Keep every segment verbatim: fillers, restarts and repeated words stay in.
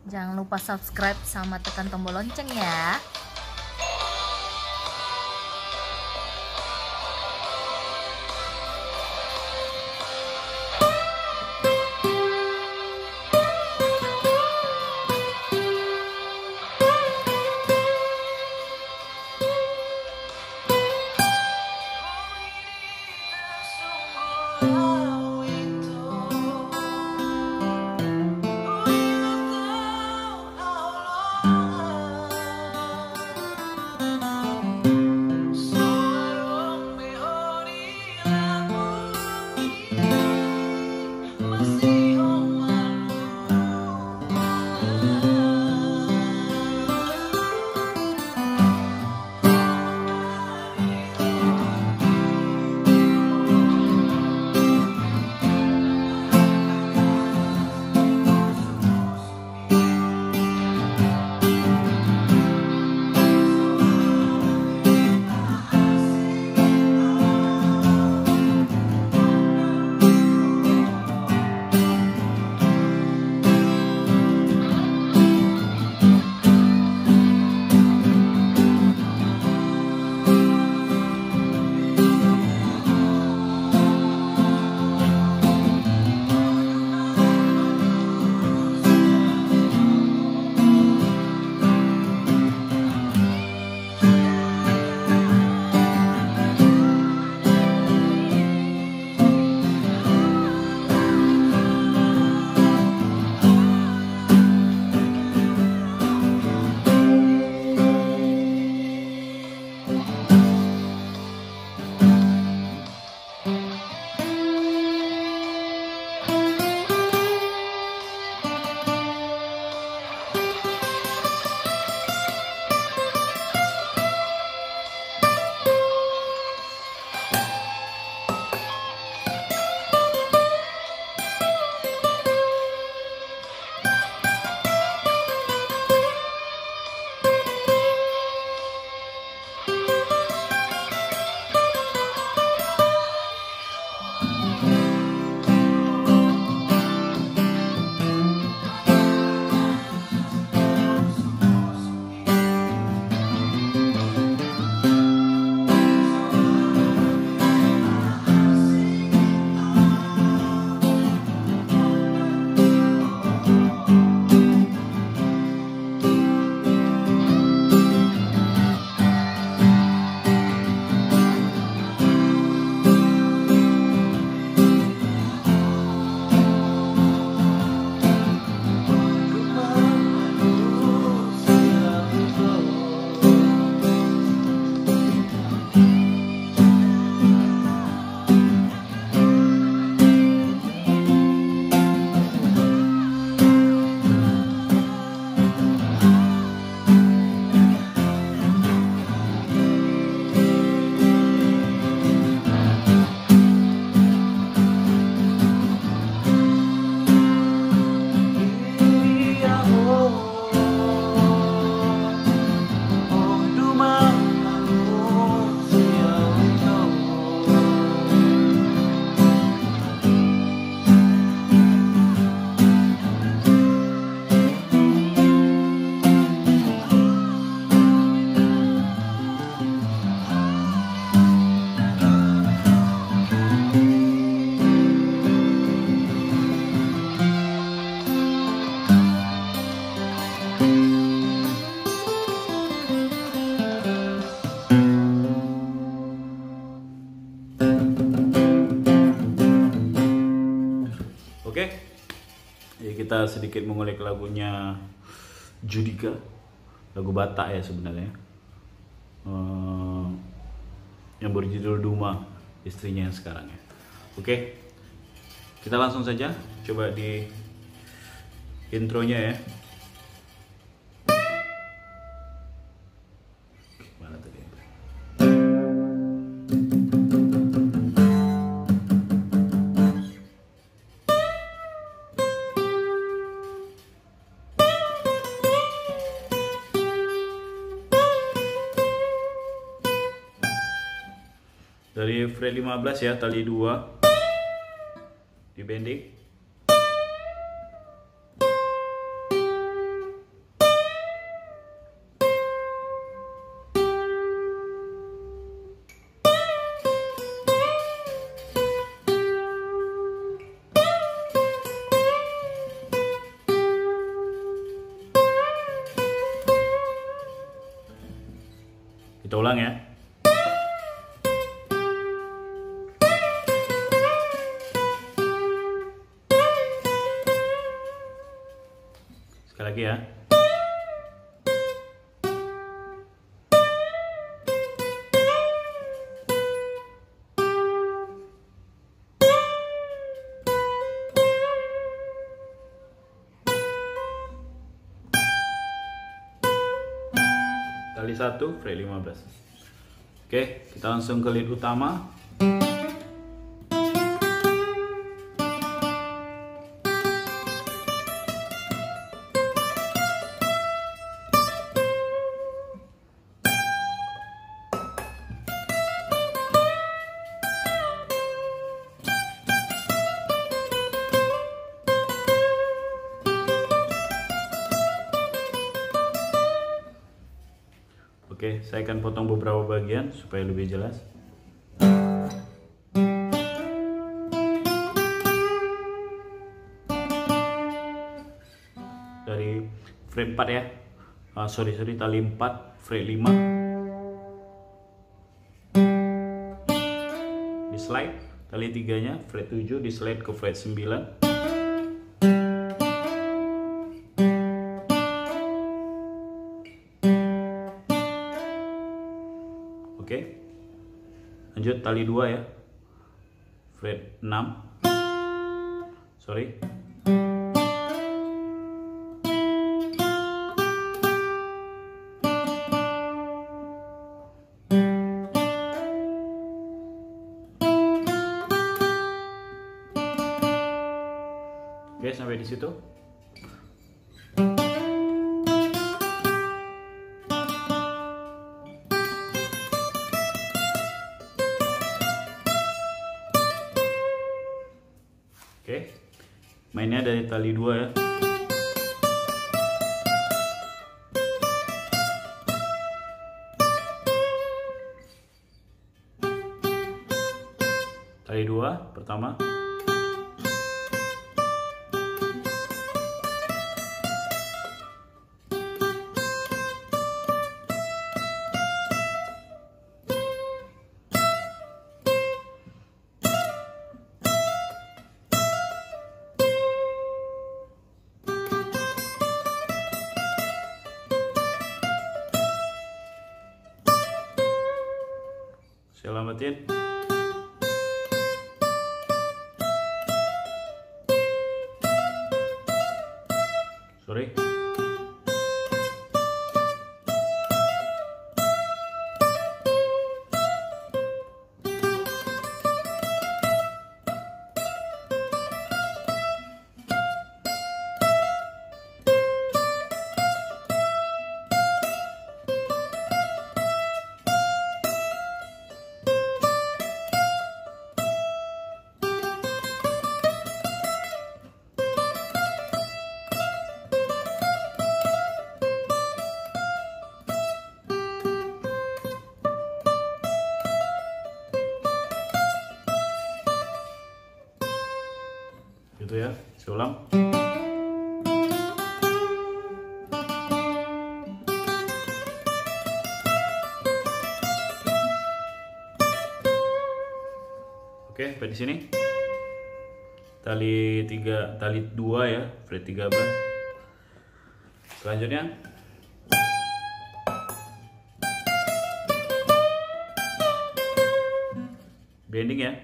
Jangan lupa subscribe sama tekan tombol lonceng ya. Oke, ya kita sedikit mengulik lagunya Judika, lagu Batak ya sebenarnya, uh, yang berjudul Duma, istrinya yang sekarang ya. Oke, kita langsung saja coba di intronya ya. Mana tadi? Dari fret lima belas ya, tali dua di bending. Kita ulang ya. Sekali lagi ya. Tali satu, fret lima belas. Oke, kita langsung ke lead utama. Oke, saya akan potong beberapa bagian supaya lebih jelas. Dari fret empat ya. Uh, sorry, sorry, tali empat, fret lima. Di slide, tali tiganya, fret tujuh, di slide ke fret sembilan. Oke, lanjut tali dua ya, fret enam, sorry, oke sampai di situ. Oke, mainnya dari tali dua ya. Tali dua pertama. Saya lamatin. Sorry. Gitu ya, saya ulang. Oke, sampai di sini. Tali tiga, tali dua ya, fret tiga belas. Selanjutnya bending ya.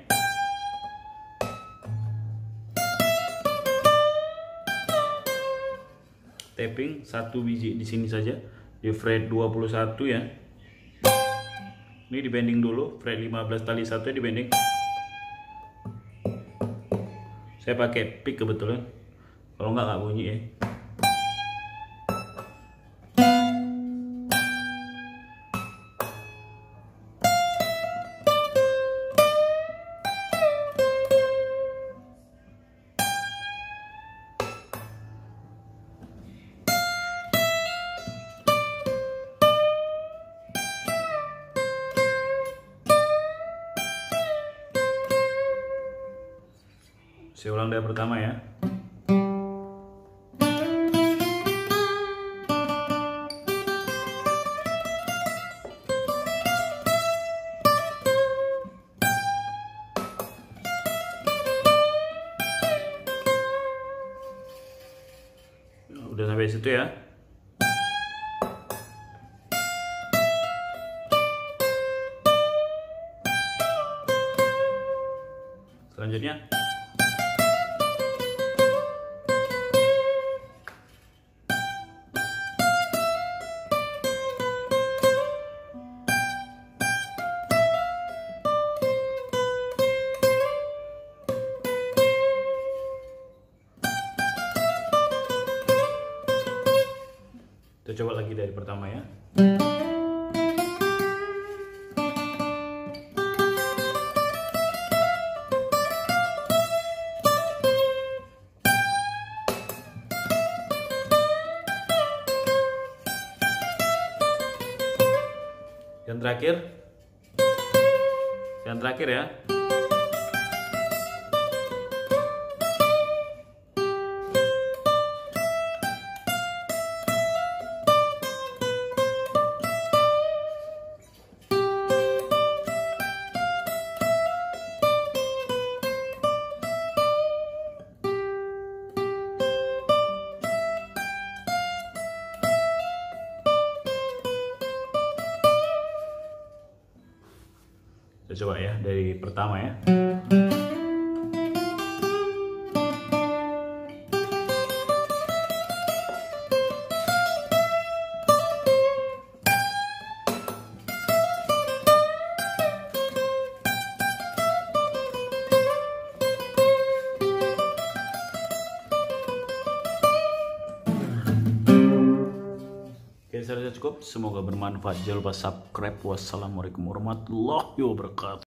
Tapping satu biji di sini saja di fret dua puluh satu ya. Ini di bending dulu, fret lima belas tali satu di bending. Saya pakai pick kebetulan, kalau nggak nggak bunyi ya. Saya ulang dari pertama ya. Udah sampai situ ya. Selanjutnya kita coba lagi dari pertama ya. Yang terakhir, yang terakhir ya. Kita coba ya dari pertama ya. Oke, saya rasa cukup. Semoga bermanfaat. Jangan lupa subscribe. Wassalamualaikum warahmatullahi wabarakatuh.